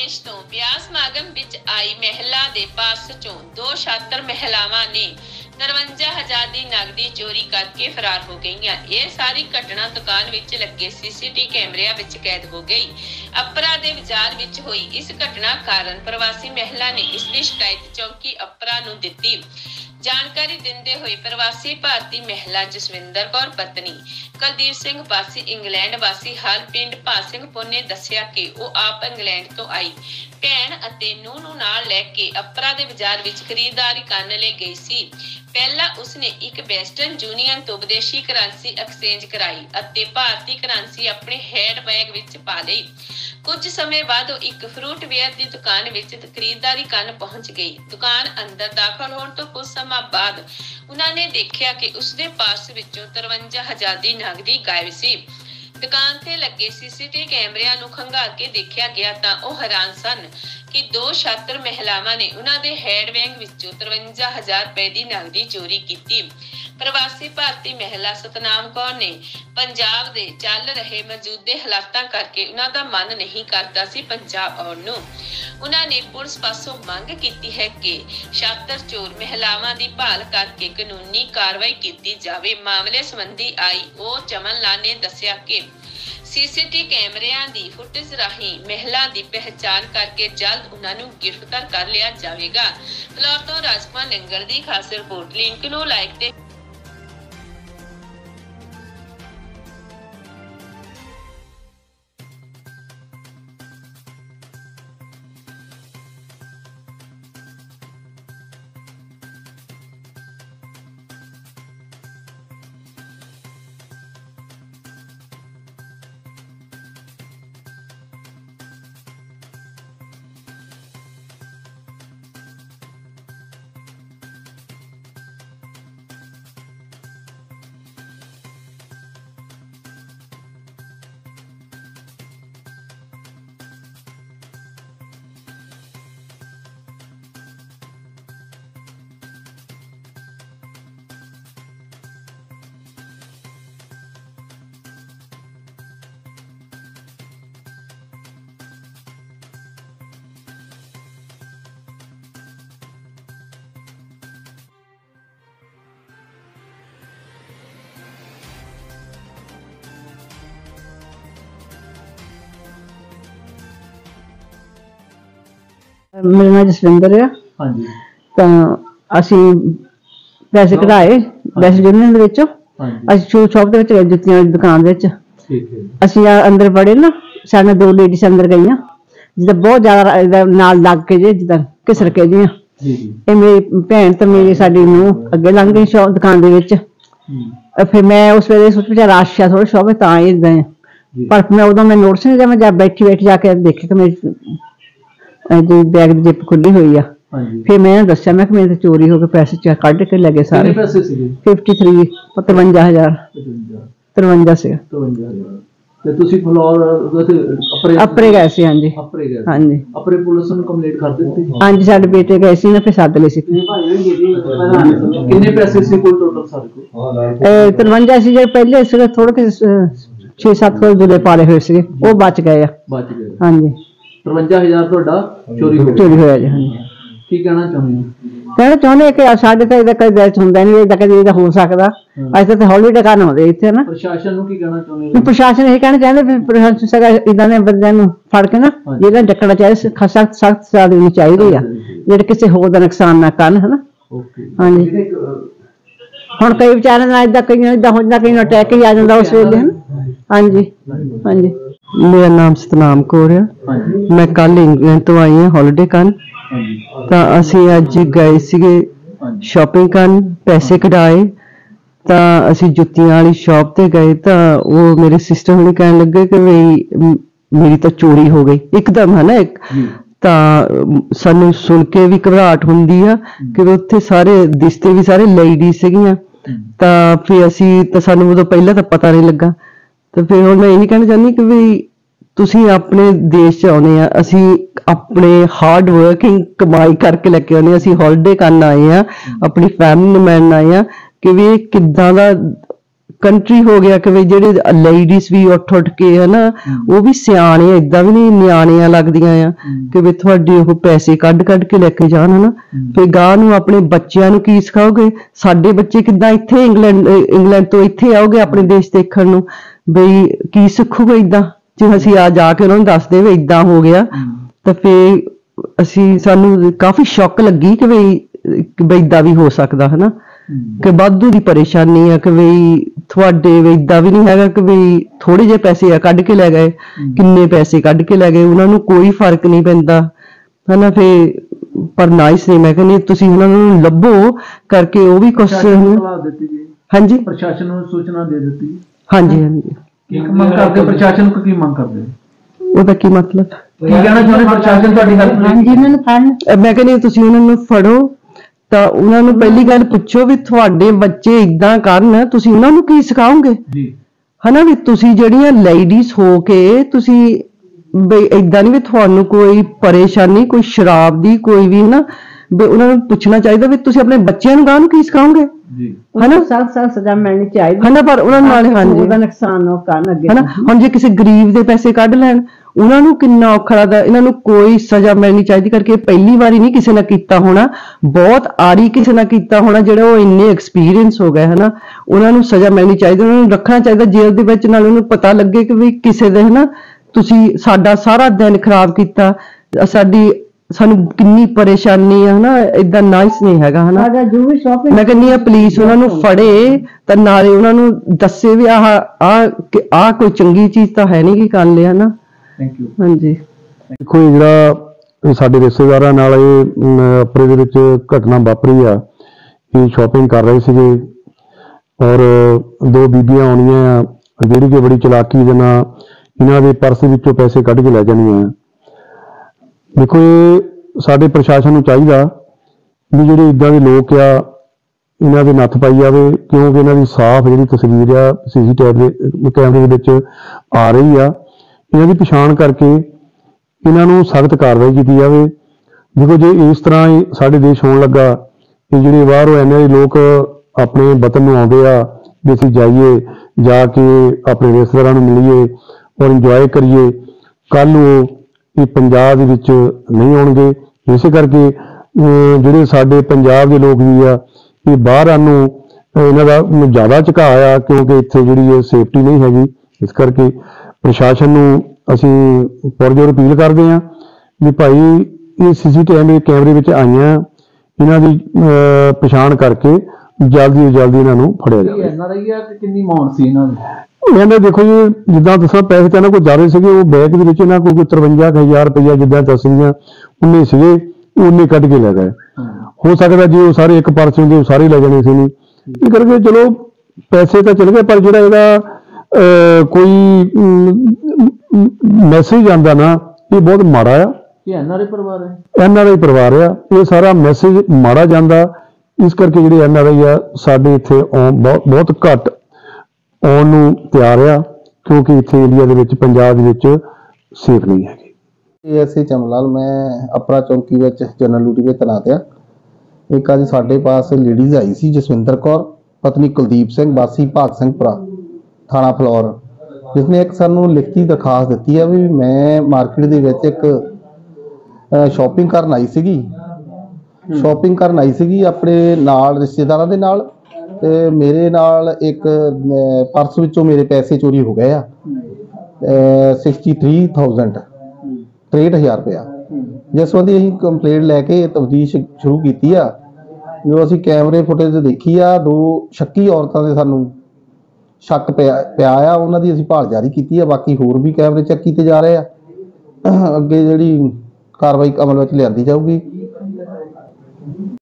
प्रदेश तो ब्याह समागम विच आई महिला दे पास चों 2 छात्र महिलावां ने 53,000 की नगदी चोरी करके फरार हो गई। यह सारी घटना दुकान विच लगे सीसीटीवी कैमरिया विच कैद हो गई। अपरा दे बाजार विच हुई इस घटना कारण प्रवासी महिला ने इसकी शिकायत चौकी अपरा नूं दित्ती। जानकारी दिंदे हुए प्रवासी भारतीय महिला जसविंदर कौर पत्नी कुलदीप सिंह वासी इंग्लैंड वासी हाल पिंड भासिंघपुर ने दस्सिया कि वो आप इंग्लैंड तो आई भैन अते नूह नूं नाल लैके अपरा दे बाजार विच खरीदारी करन लई गई सी। पहला उसने एक वेस्टर्न यूनियन तो विदेशी करंसी एक्सचेंज कराई अते भारतीय करंसी अपने हैंड बैग विच पा लई। कुछ समय बाद वो एक फ्रूट वेयर की दुकान विच खरीदारी करन पहुंच गई। दुकान अंदर दाखिल होने तो कुछ समय बाद उन्होंने देखा कि उसके पास विचों 53,000 की नगदी गायब सी। दुकान ते लगे सीसीटीवी कैमरिया नूं खंगाल के देखा गया तां ओह हैरान सन कि 2 छात्र महिलावां ने उन्हां दे हैंड बैग विचों 53,000 रुपए की नगदी चोरी की। प्रवासी भारतीय महिला सतनाम कौर ने पंजाब दे चल रहे मौजूदे हालातां करके उन्हां दा मन नहीं करता सी पंजाब आउण नूं। उन्हां ने पुलिस पासों मंग की है कि छात्र चोर महिलावां दी भाल करके कानूनी कार्रवाई की जावे। मामले संबंधी आई ओ चमन लाल ने दस्सिया कि सीसीटीवी कैमरिया की फुटेज राही महिला की पहचान करके जल्द उन्होंने गिरफ्तार कर लिया जाएगा। फिलहाल तो राजकुमार लंगर की खास रिपोर्ट। लिंक नूं लाइक ते मेरा नाम जसविंदर है। हाँ जी। तो असी पैसे कढ़ाए वैसे यूनियन दे विचों असी शूज शॉप दे विच गए जुत्तियां दी दुकान दे विच। ठीक है। असी अंदर बड़े ना साडे 2 लेडीज अंदर गईयां जिदा बहुत ज्यादा नाल लग के जे जिदा घिसर के जियां ये मेरी भैन ते मेरी साडी नूं अगे लंघ गई शॉप दुकान दे विच। फिर मैं उस वेले सोच विच रश आ थोड़ा शॉप तां ही गए पर मैं उदों मैं नोटिस नहीं जब मैं बैठी जाके देखी कि मेरी बैग की जिप खुली हुई है। फिर मैं दस्या मैं मेरे चोरी हो गए पैसे कढ़ के लगे सारे। 53 53,000 53 ਤੇ ਤੁਸੀਂ ਫਲੋਰ अपरे गए सी। हाँ जी हाँ जी अपरे पुलिस ਨੂੰ ਕੰਪਲੇਂਟ ਕਰ ਦਿੱਤੀ। हाँ जी साडे बेटे गए सी ना फिर सद ले सी। ਕਿੰਨੇ ਪੈਸੇ ਸੀ ਕੋਲ ਟੋਟਲ ਸਾਰੇ ਕੋਲ 53 ਸੀ जे पहले से थोड़े के 6-7 कोल दुले पाले हुए सी वो बच गए। हाँ जी 53,000 ਤੁਹਾਡਾ ਚੋਰੀ ਹੋਇਆ ਜੀ। हाँ जी ਕੀ ਕਹਿਣਾ ਚਾਹੁੰਦੇ ਹੋ? कहना चाहते कि साढ़े तो इहदा कोई बैच हुंदा नहीं इहदा कदे इहदा हो सकदा असीं तो हॉलीडे करन आउंदे इत्थे ना। प्रशासन ਨੂੰ ਕੀ ਕਹਿਣਾ ਚਾਹੁੰਦੇ ਹੋ? प्रशासन ये कहना चाहते भी प्रशासन सगा इदां दे बंदियां नूं फड़ के ना जेला डकना चाहिए सख्त सजा देनी चाहिए जेह्ड़े किसी होर दा नुकसान ना करन है ना। हाँ जी हुण कई बेचारे ना इदां कईयां इदां हो जांदा कईयां अटैक ही आ जांदा उस वेले है ना। हाँ जी हाँ जी मेरा नाम सतनाम कौर है। मैं कल इंग्लैंड तो आई हाँ हॉलीडे करन ਤਾਂ ਅਸੀਂ ਅੱਜ ਗਏ ਸੀਗੇ ਸ਼ਾਪਿੰਗ ਕਰਨ ਪੈਸੇ ਕਢਾਏ ਤਾਂ ਅਸੀਂ ਜੁੱਤੀਆਂ ਵਾਲੀ ਸ਼ਾਪ ਤੇ ਗਏ ਤਾਂ ਉਹ ਮੇਰੇ ਸਿਸਟਰ ਹੁਣੇ ਕਹਿਣ ਲੱਗੇ ਕਿ ਮੇਰੀ ਤਾਂ ਚੋਰੀ ਹੋ ਗਈ ਇੱਕਦਮ ਹੈ ਨਾ ਇੱਕ ਤਾਂ ਸਾਨੂੰ ਸੁਣ ਕੇ ਵੀ ਘਬਰਾਹਟ ਹੁੰਦੀ ਆ ਕਿ ਉੱਥੇ ਸਾਰੇ ਦਿਸਤੇ ਵੀ ਸਾਰੇ ਲੇਡੀ ਸੀਗੀਆਂ ਤਾਂ ਫਿਰ ਅਸੀਂ ਤਾਂ ਸਾਨੂੰ ਉਦੋਂ ਪਹਿਲਾਂ ਤਾਂ ਪਤਾ ਨਹੀਂ ਲੱਗਾ ਤਾਂ ਫਿਰ ਹੁਣ ਮੈਂ ਇਹੀ ਕਹਿਣਾ ਚਾਹੁੰਦੀ ਕਿ ਵੀ ਤੁਸੀਂ ਆਪਣੇ ਦੇਸ਼ ਚ ਆਉਣੇ ਆ ਅਸੀਂ ਆਪਣੇ ਹਾਰਡ ਵਰਕਿੰਗ ਕਮਾਈ ਕਰਕੇ ਲੈ ਕੇ ਆਉਣੇ ਅਸੀਂ ਹੌਲੀਡੇ ਕਰਨ ਆਏ ਆ ਆਪਣੀ ਫੈਮਿਲੀ ਨੂੰ ਮਿਲਣ ਆਏ ਆ ਕਿ ਵੀ ਕਿੱਦਾਂ ਦਾ ਕੰਟਰੀ ਹੋ ਗਿਆ ਕਿ ਵੀ ਜਿਹੜੇ ਲੇਡੀਜ਼ ਵੀ ਉੱਠ ਕੇ ਹਨਾ ਉਹ ਵੀ ਸਿਆਣੇ ਏਦਾਂ ਵੀ ਨਹੀਂ ਨਿਆਣੀਆਂ ਲੱਗਦੀਆਂ ਆ ਕਿ ਵੀ ਤੁਹਾਡੇ ਉਹ ਪੈਸੇ ਕੱਢ ਕੇ ਲੈ ਕੇ ਜਾਣ ਹਨਾ। ਫਿਰ ਗਾਂ ਨੂੰ ਆਪਣੇ ਬੱਚਿਆਂ ਨੂੰ ਕੀ ਸਿਖਾਓਗੇ? ਸਾਡੇ ਬੱਚੇ ਕਿੱਦਾਂ ਇੱਥੇ ਇੰਗਲੈਂਡ ਤੋਂ ਇੱਥੇ ਆਓਗੇ ਆਪਣੇ ਦੇਸ਼ ਦੇਖਣ ਨੂੰ, ਬਈ ਕੀ ਸਿੱਖੂਗੇ ਏਦਾਂ? ਜੇ ਅਸੀਂ ਆ ਜਾ ਕੇ ਉਹਨਾਂ ਨੂੰ ਦੱਸਦੇ ਵੀ ਏਦਾਂ ਹੋ ਗਿਆ ਤਾਂ ਫਿਰ ਸਾਨੂੰ ਕਾਫੀ ਸ਼ੌਕ ਲੱਗੀ ਕਿ ਬਈ ਏਦਾਂ ਵੀ ਹੋ ਸਕਦਾ ਹਨਾ, ਕਿ ਵਾਧੂ ਦੀ ਪਰੇਸ਼ਾਨੀ ਆ ਕਿ ਬਈ ਤੁਹਾਡੇ ਏਦਾਂ ਵੀ ਨਹੀਂ ਹੈਗਾ ਕਿ ਬਈ ਥੋੜੇ ਜਿਹੇ ਪੈਸੇ ਆ ਕੱਢ ਕੇ ਲੈ ਗਏ, ਕਿੰਨੇ ਪੈਸੇ ਕੱਢ ਕੇ ਲੈ ਗਏ, ਉਹਨਾਂ ਨੂੰ ਕੋਈ ਫਰਕ ਨਹੀਂ ਪੈਂਦਾ ਹਨਾ। ਫਿਰ ਪਰ ਨਾਈਸ ਨੇ, ਮੈਂ ਕਹਿੰਦੀ ਤੁਸੀਂ ਉਹਨਾਂ ਨੂੰ ਲੱਭੋ ਕਰਕੇ ਉਹ ਵੀ ਕੁਛ ਹਾਂਜੀ ਪ੍ਰਸ਼ਾਸਨ ਨੂੰ ਸੂਚਨਾ ਦੇ ਦਿੱਤੀ। ਹਾਂਜੀ ਹਾਂਜੀ। ਕੀ ਮੰਗ ਕਰਦੇ ਪ੍ਰਸ਼ਾਸਨ ਕੋ? ਕੀ ਮੰਗ ਕਰਦੇ ਉਹਦਾ ਕੀ ਮਤਲਬ? ਕੀ ਕਹਿਣਾ ਚਾਹੁੰਦੇ ਪ੍ਰਸ਼ਾਸਨ ਤੁਹਾਡੀ ਗੱਲ? ਹਾਂਜੀ ਉਹਨਾਂ ਨੂੰ ਫੜਨ, ਮੈਂ ਕਹਿੰਦੀ ਤੁਸੀਂ ਉਹਨਾਂ ਨੂੰ ਫੜੋ ਤਾਂ ਉਹਨਾਂ ਨੂੰ ਪਹਿਲੀ ਗੱਲ ਪੁੱਛੋ ਵੀ ਤੁਹਾਡੇ ਬੱਚੇ ਏਦਾਂ ਕਰਨ, ਤੁਸੀਂ ਉਹਨਾਂ ਨੂੰ ਕੀ ਸਿਖਾਓਗੇ ਜੀ ਹਨਾ। ਵੀ ਤੁਸੀਂ ਜਿਹੜੀਆਂ ਲੇਡੀਜ਼ ਹੋ ਕੇ ਤੁਸੀਂ ਬਈ ਏਦਾਂ ਨਹੀਂ ਵੀ ਤੁਹਾਨੂੰ ਕੋਈ ਪਰੇਸ਼ਾਨੀ ਕੋਈ ਸ਼ਰਾਬ ਦੀ ਕੋਈ ਵੀ ਨਾ, ਵੀ ਉਹਨਾਂ ਨੂੰ ਪੁੱਛਣਾ ਚਾਹੀਦਾ ਵੀ ਤੁਸੀਂ ਆਪਣੇ ਬੱਚਿਆਂ ਨੂੰ ਗਾਂ ਨੂੰ ਕੀ ਸਿਖਾਓਗੇ ਹਨਾ। ਸਖਤ ਸਜ਼ਾ ਮਿਲਣੀ ਚਾਹੀਦੀ ਹਨਾ, ਪਰ ਉਹਨਾਂ ਨਾਲ ਹਾਂਜੀ ਉਹਦਾ ਨੁਕਸਾਨ ਉਹ ਕਰਨ ਅੱਗੇ ਹਨਾ। ਹੁਣ ਜੇ ਕਿਸੇ ਗਰੀਬ ਦੇ ਪੈਸੇ ਕੱਢ ਲੈਣ ਉਹਨਾਂ ਨੂੰ ਕਿੰਨਾ ਔਖਾ ਲੱਗਦਾ। ਇਹਨਾਂ ਨੂੰ ਕੋਈ ਸਜ਼ਾ ਮਿਲਣੀ ਚਾਹੀਦੀ ਕਰਕੇ ਪਹਿਲੀ ਵਾਰੀ ਨਹੀਂ ਕਿਸੇ ਨੇ ਕੀਤਾ ਹੋਣਾ, ਬਹੁਤ ਆਰੀ ਕਿਸੇ ਨੇ ਕੀਤਾ ਹੋਣਾ ਜਿਹੜਾ ਉਹ ਇੰਨੇ ਐਕਸਪੀਰੀਅੰਸ ਹੋ ਗਏ ਹਨਾ। ਉਹਨਾਂ ਨੂੰ ਸਜ਼ਾ ਮਿਲਣੀ ਚਾਹੀਦੀ, ਉਹਨਾਂ ਨੂੰ ਰੱਖਣਾ ਚਾਹੀਦਾ ਜੇਲ੍ਹ ਦੇ ਵਿੱਚ, ਨਾਲ ਉਹਨੂੰ ਪਤਾ ਲੱਗੇ ਕਿ ਵੀ ਕਿਸੇ ਦੇ ਹਨਾ ਤੁਸੀਂ ਸਾਡਾ ਸਾਰਾ ਦਿਨ ਖਰਾਬ ਕੀਤਾ, ਸਾਨੂੰ ਕਿੰਨੀ ਪਰੇਸ਼ਾਨੀ ਆ ਹਨਾ। ਏਦਾਂ ਨਾਈਸ ਨਹੀਂ ਹੈਗਾ ਹਨਾ। ਮੈਂ ਕਹਿੰਦੀ ਆ ਪੁਲਿਸ ਉਹਨਾਂ ਨੂੰ ਫੜੇ ਤਾਂ ਨਾਲੇ ਉਹਨਾਂ ਨੂੰ ਦੱਸੇ ਵੀ ਆਹ ਕੋਈ ਚੰਗੀ ਚੀਜ਼ ਤਾਂ ਹੈ ਨਹੀਂ ਕਿ ਕਰ ਲਿਆ ਨਾ। Thank you. ਹਾਂਜੀ ਦੇਖੋ ਜਿਹੜਾ ਸਾਡੇ ਰਿਸ਼ਤੇਦਾਰਾਂ ਨਾਲ ਇਹ ਅਪਰੇ ਦੇ ਵਿੱਚ ਘਟਨਾ ਵਾਪਰੀ ਆ, ਇਹ ਸ਼ਾਪਿੰਗ ਕਰ ਰਹੇ ਸੀਗੇ ਔਰ ਦੋ ਬੀਬੀਆਂ ਆਉਣੀਆਂ ਆ ਜਿਹੜੀ ਕਿ ਬੜੀ ਚਲਾਕੀ ਦੇ ਨਾਲ ਇਹਨਾਂ ਦੇ ਪਰਸ ਵਿੱਚੋਂ ਪੈਸੇ ਕੱਢ ਕੇ ਲੈ ਜਾਣੀਆਂ। ਦੇਖੋ ਇਹ ਸਾਡੇ ਪ੍ਰਸ਼ਾਸਨ ਨੂੰ ਚਾਹੀਦਾ ਵੀ ਜਿਹੜੇ ਇੱਦਾਂ ਦੇ ਲੋਕ ਆ ਇਹਨਾਂ ਦੇ ਨੱਥ ਪਾਈ ਜਾਵੇ, ਕਿਉਂਕਿ ਇਹਨਾਂ ਦੀ ਸਾਫ਼ ਜਿਹੜੀ ਤਸਵੀਰ ਆ CCTV ਕੈਮਰੇ ਦੇ ਵਿੱਚ ਆ ਰਹੀ ਆ। ਇਹਨਾਂ ਦੀ ਪਛਾਣ ਕਰਕੇ ਇਹਨਾਂ ਨੂੰ ਸਖਤ ਕਾਰਵਾਈ ਕੀਤੀ ਜਾਵੇ। ਦੇਖੋ ਜੇ ਇਸ ਤਰ੍ਹਾਂ ਹੀ ਸਾਡੇ ਦੇਸ਼ ਹੋਣ ਲੱਗਾ ਕਿ ਜਿਹੜੇ ਬਾਹਰੋਂ ਇੰਨੇ ਲੋਕ ਆਪਣੇ ਵਤਨ ਨੂੰ ਆਉਂਦੇ ਆ ਵੀ ਅਸੀਂ ਜਾਈਏ, ਜਾ ਕੇ ਆਪਣੇ ਰਿਸ਼ਤੇਦਾਰਾਂ ਨੂੰ ਮਿਲੀਏ ਔਰ ਇੰਜੋਏ ਕਰੀਏ, ਕੱਲ੍ਹ ਨੂੰ ਇਹ ਪੰਜਾਬ ਦੇ ਵਿੱਚ ਨਹੀਂ ਆਉਣਗੇ। ਇਸੇ ਕਰਕੇ ਜਿਹੜੇ ਸਾਡੇ ਪੰਜਾਬ ਦੇ ਲੋਕ ਵੀ ਆ ਇਹ ਬਾਹਰ ਨੂੰ ਇਹਨਾਂ ਦਾ ਜ਼ਿਆਦਾ ਝੁਕਾਅ ਆ, ਕਿਉਂਕਿ ਇੱਥੇ ਜਿਹੜੀ ਇਹ ਸੇਫਟੀ ਨਹੀਂ ਹੈਗੀ। ਇਸ ਕਰਕੇ ਪ੍ਰਸ਼ਾਸਨ ਨੂੰ ਅਸੀਂ ਪੁਰਜੋਰ ਅਪੀਲ ਕਰਦੇ ਹਾਂ ਵੀ ਭਾਈ ਇਹ CCTV ਕੈਮਰੇ ਵਿੱਚ ਆਈਆਂ, ਇਹਨਾਂ ਦੀ ਪਛਾਣ ਕਰਕੇ ਜਲਦੀ ਤੋਂ ਜਲਦੀ ਇਹਨਾਂ ਨੂੰ ਫੜਿਆ ਜਾਵੇ। NRI ਆ ਕਿ ਕਿੰਨੀ ਅਮਾਉਂਟ ਸੀ ਇਹਨਾਂ ਦੀ? ਇਹਨਾਂ ਦੇਖੋ ਜੀ ਜਿੱਦਾਂ ਦੱਸਾਂ ਪੈਸੇ ਤਾਂ ਇਹਨਾਂ ਕੋਲ ਜ਼ਿਆਦਾ ਸੀਗੇ, ਉਹ ਬੈਗ ਦੇ ਵਿੱਚ ਇਹਨਾਂ ਕੋਲ 53,000 ਰੁਪਇਆ ਜਿੱਦਾਂ ਦੱਸੀਆਂ ਉਨੇ ਸੀਗੇ, ਉਨੇ ਕੱਢ ਕੇ ਲੈ ਗਏ। ਹੋ ਸਕਦਾ ਜੇ ਉਹ ਸਾਰੇ ਇੱਕ ਪਰਸ ਹੁੰਦੇ ਉਹ ਸਾਰੇ ਲੈ ਜਾਣੇ ਸੀ। ਇਹ ਕਰਕੇ ਚਲੋ ਪੈਸੇ ਤਾਂ ਚਲੇ ਗਏ, ਪਰ ਜਿਹੜਾ ਇਹਦਾ ਕੋਈ ਮੈਸੇਜ ਆਉਂਦਾ ਨਾ ਇਹ ਬਹੁਤ ਮਾੜਾ ਆ। ਇਹ NRI ਪਰਿਵਾਰ ਹੈ? NRI ਪਰਿਵਾਰ ਆ, ਇਹ ਸਾਰਾ ਮੈਸੇਜ ਮਾੜਾ ਜਾਂਦਾ। ਇਸ ਕਰਕੇ ਜਿਹੜੇ NRI ਆ ਸਾਡੇ ਇੱਥੇ ਬਹੁਤ ਘੱਟ ਆਉਣ ਨੂੰ ਤਿਆਰ ਆ, ਕਿਉਂਕਿ ਇੱਥੇ ਇੰਡੀਆ ਦੇ ਵਿੱਚ ਪੰਜਾਬ ਦੇ ਵਿੱਚ ਸੇਫ ਨਹੀਂ ਹੈਗੀ। ਐਸਏ ਚਮਲਾਲ, ਮੈਂ ਅਪਰਾ ਚੌਂਕੀ ਵਿੱਚ ਜਨਰਲ ਡਿਊਟੀ ਵਿੱਚ ਤੈਨਾਤ ਆ। ਇੱਕ ਅੱਜ ਸਾਡੇ ਪਾਸ ਲੇਡੀਜ਼ ਆਈ ਸੀ ਜਸਵਿੰਦਰ ਕੌਰ ਪਤਨੀ ਕੁਲਦੀਪ ਸਿੰਘ ਵਾਸੀ ਭਾਗ ਸਿੰਘਪੁਰਾ ਥਾਣਾ ਫਲੌਰ, ਜਿਸਨੇ ਇੱਕ ਸਾਨੂੰ ਲਿਖਤੀ ਦਰਖਾਸਤ ਦਿੱਤੀ ਆ ਵੀ ਮੈਂ ਮਾਰਕੀਟ ਦੇ ਵਿੱਚ ਇੱਕ ਸ਼ਾਪਿੰਗ ਕਰਨ ਆਈ ਸੀਗੀ ਆਪਣੇ ਨਾਲ ਰਿਸ਼ਤੇਦਾਰਾਂ ਦੇ ਨਾਲ, ਤੇ ਮੇਰੇ ਨਾਲ ਇੱਕ ਪਰਸ ਵਿੱਚੋਂ ਮੇਰੇ ਪੈਸੇ ਚੋਰੀ ਹੋ ਗਏ ਆ 63,000 ਰੁਪਇਆ। ਜਿਸ ਸੰਬੰਧੀ ਅਸੀਂ ਕੰਪਲੇਂਟ ਲੈ ਕੇ ਤਫਤੀਸ਼ ਸ਼ੁਰੂ ਕੀਤੀ ਆ। ਜੋ ਅਸੀਂ ਕੈਮਰੇ ਫੁਟੇਜ ਦੇਖੀ ਆ, ਦੋ ਸ਼ੱਕੀ ਔਰਤਾਂ ਦੇ ਸਾਨੂੰ ਸ਼ੱਕ ਪਿਆ ਆ, ਉਹਨਾਂ ਦੀ ਅਸੀਂ ਭਾਲ ਜਾਰੀ ਕੀਤੀ ਆ। ਬਾਕੀ ਹੋਰ ਵੀ ਕੈਮਰੇ ਚੈੱਕ ਕੀਤੇ ਜਾ ਰਹੇ ਆ, ਅੱਗੇ ਜਿਹੜੀ ਕਾਰਵਾਈ ਅਮਲ ਵਿੱਚ ਲਿਆਂਦੀ ਜਾਊਗੀ।